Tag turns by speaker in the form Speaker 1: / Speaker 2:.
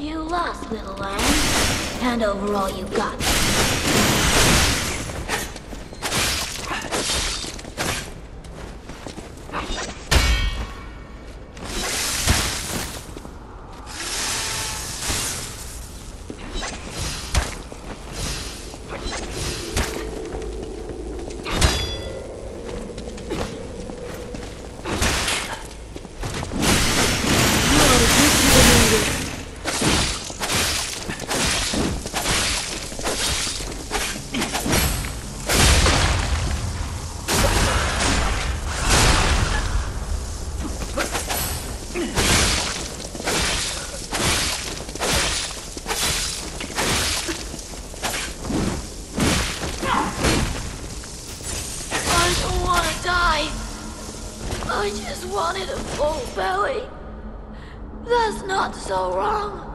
Speaker 1: You lost, little lamb. Hand over all you got. I just wanted a full belly. That's not so wrong.